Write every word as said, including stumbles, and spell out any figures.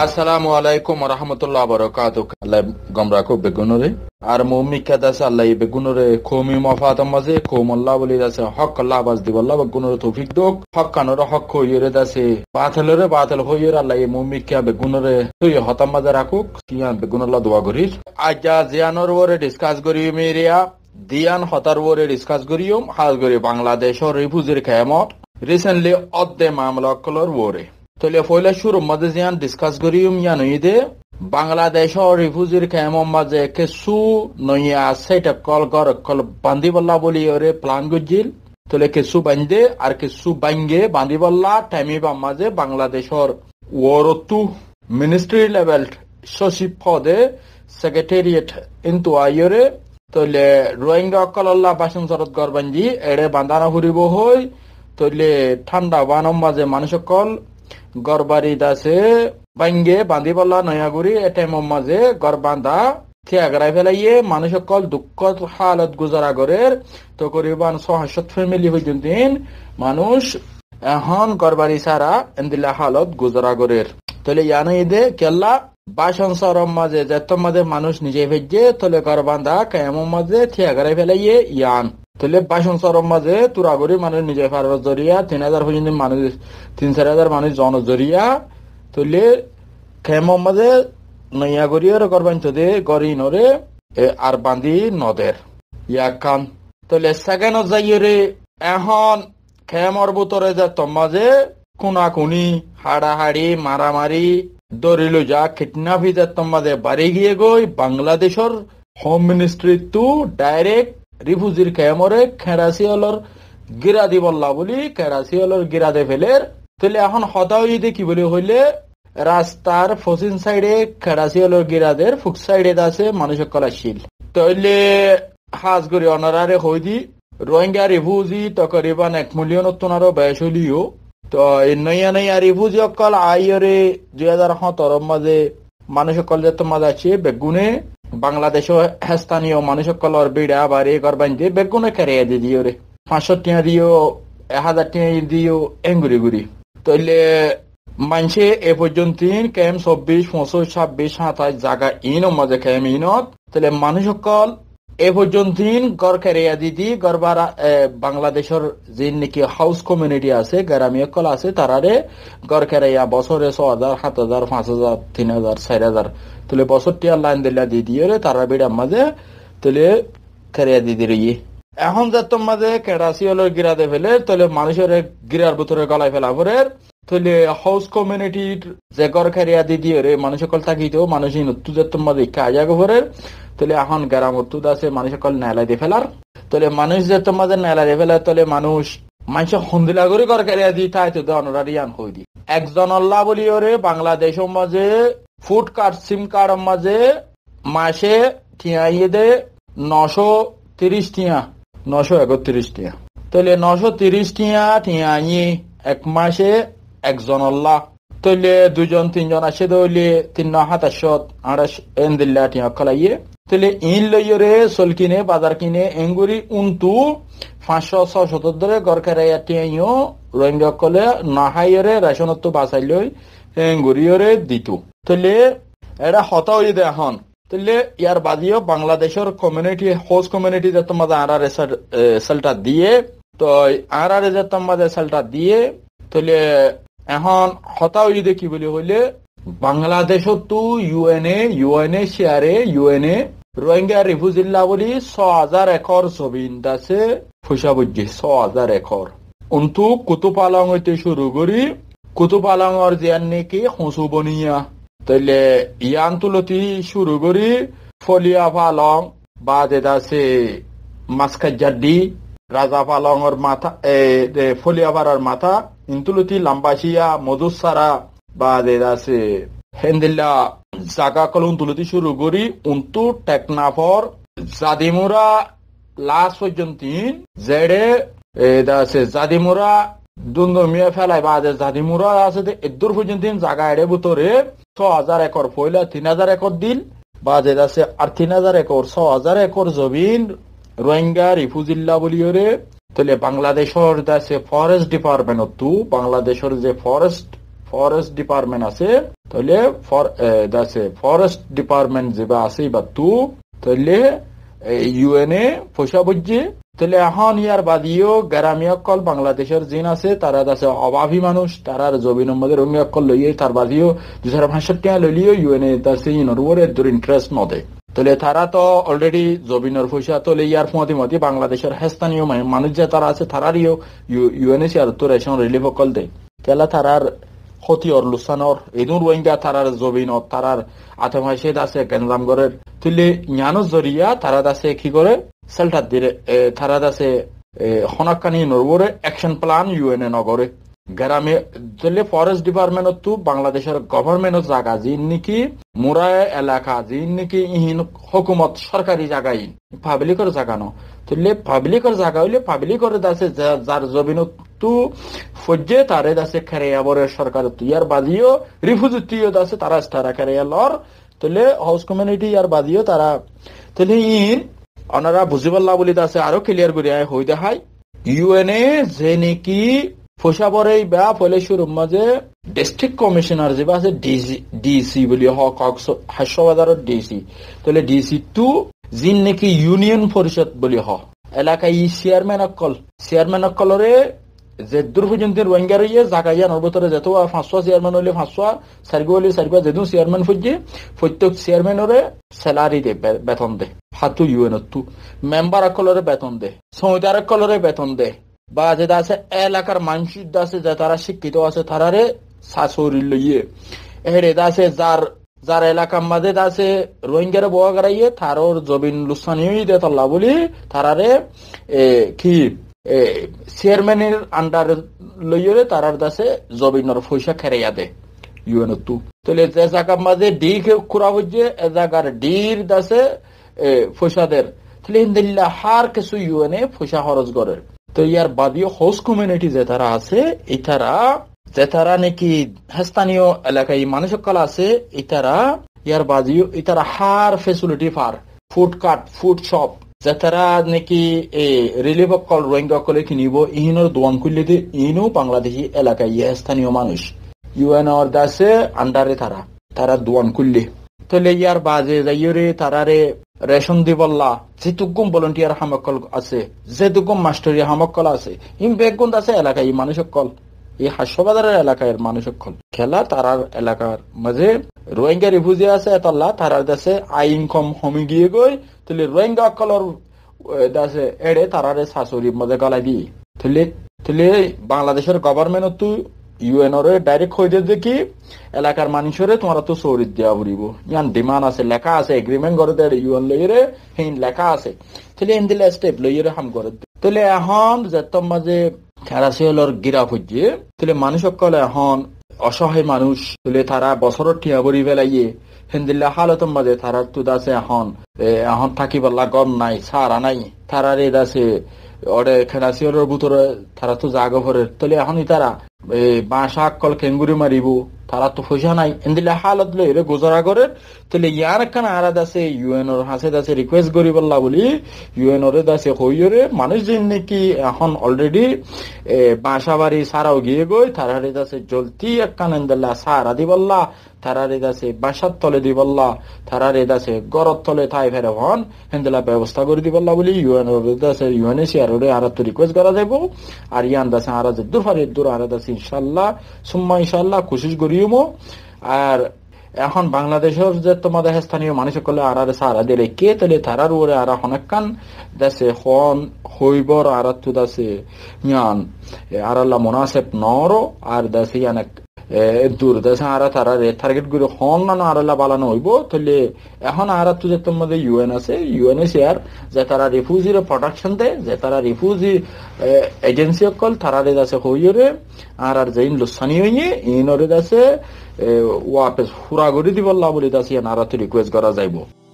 আসসালামু আলাইকুম রহমতুল্লাহ বরকাতু আল্লাহ গমরাকো বেগুনরে আর মুমিকা দাস আল্লাহ বেগুনরে খোমি মফাতম মাঝে খোম আল্লাহ বলি দাসে হক আল্লাহ বাস দিব আল্লাহ বেগুনরে তৌফিক দোক হক কানরে হক হইরে দাসে বাতিলরে বাতিল হইরে আল্লাহ মুমিকা বেগুনরে তুই হতাম মাঝে রাখুক কিয়ান বেগুনল্লাহ দোয়া করিস আজা জিয়ানর ওরে ডিসকাস করি মেরিয়া দিয়ান হতার ওরে ডিসকাস করিম হাল করি বাংলাদেশর রিফিউজির খেমত রিসেন্টলি অদ্দে মামলা কলর ওরে তলে ফয়লা শুরু মাঝে জিয়ান ডিসকাস করিম ইয়ান ইদে বাংলাদেশর রিফিউজির খেমত মাঝে কেসু নইয়া সেটা কল কর কল বান্দিবল্লা বলি ওরে প্ল্যান গজিল তলে কেসু বান্ধে আর কেসু বাঙ্গে বান্দিবল্লা টাইমিবা মাঝে বাংলাদেশর ওরতু মিনিস্ট্রি লেভেল সচিব পদে সেক্রেটারিয়েট ইন্তু আইরে তলে রোহিঙ্গা কলল্লা বাসন সরত গরবাঞ্জি এড়ে বান্দানা ফুরিব হই তলে ঠান্ডা বানম মাঝে মানুষ কল গরবারি দাসে বাঙ্গে বান্দিবল্লা নয়াগুড়ি এ টাইমম মাঝে গর বান্ধা থিয়াগরাই ফেলাইয়ে মানুষ কল দুঃখ হালত গুজারা গরের তো করিবান ছহাশত ফ্যামিলি হইতেন দিন মানুষ এখন গরবারি সারা এন্দিলা হালত গুজারা গরের তলে ইয়ানো ইদে কেল্লা বাসন সরম মাঝে যেত মাঝে মানুষ নিজে ভেজে তলে গর বান্ধা কেমন মাঝে থিয়াগরাই ফেলাইয়ে ইয়ান তলে বাসন সরম মাঝে তুরাগুড়ি মানুষ নিজে ফারার জরিয়া তিন হাজার পর্যন্ত মানুষ তিন চার হাজার মানুষ জন জরিয়া তলে কেমন মাঝে নইয়া গরিয়র করবান তোদে গরি নরে আর বান্দি নদের ইয়া কান তলে সেকেন্ড যাইরে এখন খেমর বুতরে যে তোমাজে কোনা কুনি হাড়াহাড়ি মারামারি দরিল যা কিডন্যাপি যে তোমাজে বাড়ি গিয়ে গই বাংলাদেশর হোম মিনিস্ট্রি টু ডাইরেক্ট রিফিউজির খেমরে খেরাসিয়লর গিরা দিবল্লা বলি খেরাসিয়লর গিরা দে ফেলের তলে এখন হতা হইতে কি বলি হইলে রাস্তার পশ্চিম সাইডে খেরাসিয়লর গিরাদের ফুক সাইডে আছে মানুষ কলাশীল তইলে হাজ করি অনারারে হই দি রোহিঙ্গা রিফিউজি তকরিবান এক মিলিয়ন তোনারও বয়স হলিও তো নইয়া নইয়া রিফিউজি অকল আইরে দুই হাজার সতের মাঝে মানুষ সকল যে তোমার আছে বেগুনে বাংলাদেশ স্থানীয় মানুষ সকলর বিড়া বাড়ি করবান দিয়ে বেগুনে খেরিয়ে দি দিও রে পাঁচশো টিয়া দিও এক হাজার টিয়া দিও এঙ্গুরি গুড়ি তইলে মানছে এ পর্যন্ত কেম চব্বিশ পঁচিশ ছাব্বিশ সাতাশ জায়গা ইন মাঝে কেম ইনত তাহলে মানুষ সকল এ পর্যন্ত গড় খেরিয়া দিদি গড়বার বাংলাদেশের যে নাকি হাউস কমিউনিটি আছে গ্রামীয় কল আছে তারারে গড় খেরাইয়া বছরে ছ হাজার সাত হাজার পাঁচ হাজার তিন হাজার চার হাজার তাহলে বছর টিয়ার লাইন দিলা দি দিয়ে তারা বিড়ার মাঝে তাহলে খেরিয়া দিদি রই এখন যার মাঝে কেরাসিওলের গিরা দে ফেলে তাহলে মানুষের গিরার ভিতরে গলায় ফেলা পরে তাহলে হাউস কমিউনিটির যে গড় খেরিয়া দি দিয়ে রে মানুষ সকল থাকিতেও মানুষ নতুন যার মাঝে কাজা গোবরের তাহলে এখন গ্রাম উত্তুদ আছে মানুষ সকল নেলাই দিয়ে ফেলার তাহলে মানুষ যে তোমার নেলাই দিয়ে ফেলার তাহলে মানুষ মানুষ হন্দিলা করে ঘর কেড়ে দি তাই তো অনারিয়ান হই দি একজন আল্লাহ বলি ওরে বাংলাদেশের মাঝে ফুড কার্ড সিম কার্ড মাঝে মাসে ঠিয়াইয়ে দে নশো তিরিশ টিয়া নশো একত্রিশ টিয়া তাহলে নশো তিরিশ টিয়া ঠিয়াই এক মাসে একজন আল্লাহ তাহলে দুজন তিনজন আসে দইলে তিন সাতাশো আড়াইশ এন দিল্লা টিয়া খলাইয়ে তাহলে ইন লইরে চল কিনে বাজার কিনে এঙ্গুরি উনতু পাঁচশো ছশো ধরে গড় খেরাইয়া টিয়াইও রোহিঙ্গা কলে নাহাইরে রেশনত বাঁচাই লই এঙ্গুরিয়রে দিত তাহলে এটা হতা হয়ে দেয় এখন তাহলে ইয়ার বাদিও বাংলাদেশের কমিউনিটি হোস্ট কমিউনিটি যে তোমাদের আর রেসাল্টটা দিয়ে তো আর আর যে তোমাদের রেসাল্টটা দিয়ে তাহলে এখন হতা হয়ে দে কি বলি হইলে বাংলাদেশত তো ইউএনএ ইউএনএ শেয়ারে ইউএনএ রোহিঙ্গা রিফিউজিল্লা বলি ছ হাজার একর জমিন আছে পয়সা বুঝছি ছ হাজার একর অন্তু কুতুপালং হইতে শুরু করি কুতুপালংর জিয়ান নাকি হসু বনিয়া তাইলে ইয়ান তুলতি শুরু করি ফলিয়া পালং বা যেটা আছে মাসকাজাড্ডি রাজা পালংর মাথা ফলিয়া পাড়ার মাথা ইন্তুলতি লাম্বাসিয়া মধুসারা বা যেটা আছে হেন্দিল্লা জাগা কলম তুলতি শুরু করি উন্তু টেকনাফর জাদিমুরা লাস্ট পর্যন্ত জেডে এটা আছে জাদিমুরা দুন্দমিয়া ফেলাই বা জাদিমুরা আছে এদূর পর্যন্ত জাগা এড়ে ভিতরে ছ হাজার একর পয়লা তিন হাজার একর দিল বা যেটা আছে আর তিন হাজার একর ছ হাজার একর জমিন রোহিঙ্গা রিফিউজিল্লা বলিওরে তাহলে বাংলাদেশের আছে ফরেস্ট ডিপার্টমেন্ট তু বাংলাদেশের যে ফরেস্ট ফরেস্ট ডিপার্টমেন্ট আছে তাহলে ফর দাসে ফরেস্ট ডিপার্টমেন্ট যেবা আছে বা তু তাহলে ইউএনএ পয়সা বুঝছে তাহলে এখন ইয়ার বাদিও গ্রামীয় অকল বাংলাদেশের জিন আছে তারা দাসে অভাবী মানুষ তারার জবিন মধ্যে রঙিয়া অকল লইয়ে তার বাদিও দুই হাজার পঁয়ষট্টি টাকা লইলিও ইউএনএ দাসে ইনর ওরে দূর ইন্টারেস্ট নদে তাহলে তারা তো অলরেডি জবিনের পয়সা তোলে ইয়ার মধ্যে মধ্যে বাংলাদেশের স্থানীয় মানুষ যে তারা আছে তারারিও ইউএনএসিআর তো রেশন রিলিফ অকল দেয় তেলা তারার ক্ষতি ওর লুসানোর এদুর রোহিঙ্গা তারার জবিনত তারার আতমাইসে দাসে গেন্দামগরের তুলে জ্ঞানো জরিয়া তারা দাসে কি করে সেল্টার দিলে তারা দাসে হনাকানি নরবরে অ্যাকশন প্ল্যান ইউএনএ নগরে গ্রামে তুলে ফরেস্ট ডিপার্টমেন্ট তো বাংলাদেশের গভর্নমেন্ট জায়গা যিন নাকি মুরায় এলাকা যিন নাকি ইহিন হুকুমত সরকারি জায়গায় পাবলিকের জায়গা ন তুলে পাবলিকের জায়গা হইলে পাবলিকের দাসে যার জবিনত তু ফজ্জে তারে দাসে খেরিয়াবরে সরকার তুইয়ার বাদিও রিফিউজি তুইও দাসে তারা তারা খেরিয়া লর তুলে হাউস কমিউনিটি ইয়ার বাদিও তারা তুলে ইন ওনারা বুঝিবাল্লা বলি দাসে আরো ক্লিয়ার করে হই দেখায় ইউএনএ যে নাকি ফসাবরে বা ফলেশুর মাঝে ডিস্ট্রিক্ট কমিশনার যে আছে ডিসি ডিসি বলি হক হাস্যবাজারের ডিসি তাহলে ডিসি টু যিন নাকি ইউনিয়ন পরিষদ বলি হ এলাকায় ই চেয়ারম্যান অকল চেয়ারম্যান অকলরে যে দুর্ভোজন্তের রোহিঙ্গা রইয়ে জাগাইয়া নর্বতরে যেত পাঁচশো চেয়ারম্যান হইলে পাঁচশো সার্গো হইলে সার্গো যেহেতু চেয়ারম্যান ফুজে প্রত্যেক চেয়ারম্যানরে স্যালারি দে বেতন দে হাতু ইউএন তু মেম্বার অকলরে বেতন দে সমিতার অকলরে বেতন দে বা যেটা আছে এলাকার মানুষ আছে যে তারা শিক্ষিত আছে তারারে শাশুড়ি লইয়ে এরে আছে যার যার এলাকার মাঝে আছে রোহিঙ্গার বয়া গাড়াইয়ে তারর জবিন লুসানি দে তল্লা বলি তারারে কি চেয়ারম্যানের আন্ডার লইয়ে তারার দাসে জবিনের পয়সা খেরাইয়া দে ইউএন তু তাহলে যে জায়গার মাঝে ডি খুরা হচ্ছে এ জায়গার ডির দাসে পয়সাদের তাহলে ইন্দিল্লা হার কিছু ইউএনএ পয়সা খরচ করে তো ইয়ার বাদিও হোস্ট কমিউনিটি যে তারা আছে এই তারা যে তারা নাকি স্থানীয় এলাকায় মানুষ সকল আছে এই তারা ইয়ার বাদিও এই তারা হার facility for food cart food shop যে তারা নাকি রিলিফ কল রোহিঙ্গা কলে কিনিব ইহিনোর দোয়ান খুললে দিয়ে ইনো বাংলাদেশি এলাকায় ইয়ে স্থানীয় মানুষ ইউএন আর দাসে আন্ডারে তারা তারা দোয়ান খুললে তাহলে ইয়ার বাজে যাইরে তারারে রেশন দিবল্লা যেটুকুম ভলেন্টিয়ার হামকল আছে যেটুকুম মাস্টারি হামকল আছে ইম বেগুন আছে এলাকায় মানুষ সকল এই হাস্যবাজারের এলাকায় মানুষ সকল খেলা তারার এলাকার মাঝে রোহিঙ্গা রিফিউজি আছে এতল্লা তারার দেশে আই ইনকাম হমি গিয়ে গই তাহলে রোহিঙ্গা কলর দেশে এড়ে তারারে শাশুড়ির মধ্যে গলায় দিয়ে তাহলে তাহলে বাংলাদেশের গভর্নমেন্ট তো ইউএনরে ডাইরেক্ট হয়ে দেখি এলাকার মানুষরে তোমার তো সৌরিত দেওয়া পড়িব ইয়ান ডিমান্ড আছে লেখা আছে এগ্রিমেন্ট করে দেয় ইউএন লইরে হিন লেখা আছে তাহলে এন দিলে স্টেপ লইরে হাম করে তাহলে এখন যেতম মাঝে খেরাসিয়লর গিরাফ হচ্ছে তাহলে মানুষ সকল এখন অসহায় মানুষ তাহলে তারা বছরের টিয়া ভরি ফেলাইয়ে হিন্দিল্লা হালতম মাঝে তারা তো দাসে এখন এখন থাকিবল্লা গম নাই সারা নাই তারারে দাসে ওরে খেরাসিয়লর ভিতরে তারা তো জাগো ভরে তাহলে এখনই তারা বাঁশা কল কেঙ্গুরি মারিব তারা তো পয়সা নাই এন্দিলে হালত লইরে গুজরা করে তাহলে ইয়ার কান আরাদ আছে ইউএন ওর হাসে দাসে রিকোয়েস্ট করি বললা বলি ইউএন ওরে দাসে হইরে মানুষ যেন নাকি এখন অলরেডি বাঁশা বাড়ি সারাও গিয়ে গই তারারে দাসে জলতি একখান এন্দিল্লা সারা দি বললা তারারে দাসে বাসার তলে দি বললা তারারে দাসে গরত তলে থাই ফেরে হন হেন্দিলা ব্যবস্থা করে দি বললা বলি ইউএন ওর দাসে ইউএনএসিআর ওরে আর তো রিকোয়েস্ট করা যাইব আর ইয়ান দাসে আর যে দূর ফারে দূর আর দাসে ইনশাআল্লাহ সুম্মা ইনশাআল্লাহ কোশিশ করিমো আর এখন বাংলাদেশের যে তোমাদের স্থানীয় মানুষ সকলে আর আর সারা দিলে কে তাহলে তারার উপরে আর অনেকক্ষণ দেশে হন হইবর আর তো দাসে ইয়ান আর আল্লাহ মুনাসিব নরো আর দাসে ইয়ান দূর দেশে আর তারা টার্গেট করে হন না আর আল্লাহ বালানো হইব তাহলে এখন আর তো যে তোমাদের ইউএন আছে ইউএনএসিআর যে তারা রিফিউজির প্রোটেকশন দেয় যে তারা রিফিউজি এজেন্সি সকল তারারে দাসে হইরে আর আর যেইন লুসানি হইয়ে ইনরে দাসে ওয়াপস ফুরা করে দিবল্লা বলি দাসে আর তো রিকোয়েস্ট করা যাইব।